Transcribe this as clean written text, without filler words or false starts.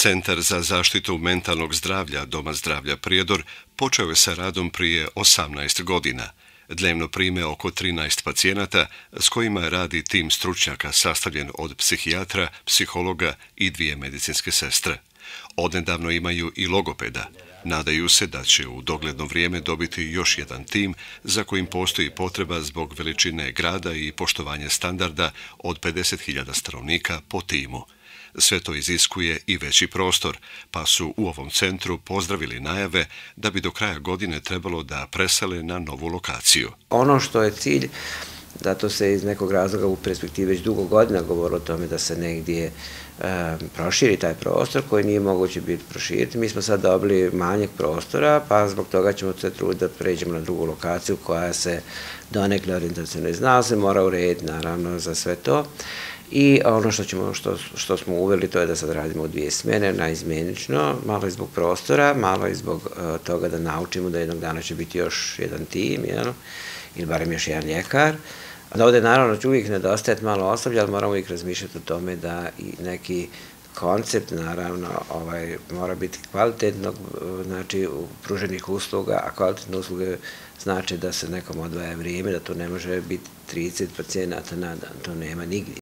Centar za zaštitu mentalnog zdravlja Doma zdravlja Prijedor počeo je sa radom prije 18 godina. Dnevno prime oko 13 pacijenata s kojima radi tim stručnjaka sastavljen od psihijatra, psihologa i 2 medicinske sestre. Odnedavno imaju i logopeda. Nadaju se da će u dogledno vrijeme dobiti još jedan tim za kojim postoji potreba zbog veličine grada i poštovanja standarda od 50.000 stanovnika po timu. Sve to iziskuje i veći prostor, pa su u ovom centru pozdravili najave da bi do kraja godine trebalo da presele na novu lokaciju. Ono što je cilj, zato se iz nekog razloga u perspektivi već dugo godina govorilo o tome da se negdje proširi taj prostor koji nije moguće biti proširiti. Mi smo sad dobili manjak prostora, pa zbog toga ćemo se truditi da pređemo na drugu lokaciju koja se donekle orijentacione zna, se mora urediti naravno za sve to. I ono što smo uveli, to je da sad radimo u 2 smjene, naizmjenično, malo i zbog prostora, malo i zbog toga da naučimo da jednog dana će biti još jedan tim, ili barem još jedan ljekar. Da ovdje naravno će uvijek nedostajati malo osoblja, ali moramo uvijek razmišljati o tome da i neki koncept naravno mora biti kvalitetnog, znači pruženih usluga, a kvalitetne usluge znači da se nekom odvaja vrijeme, da to ne može biti 30 pacijenata na dan, to nema nigdje.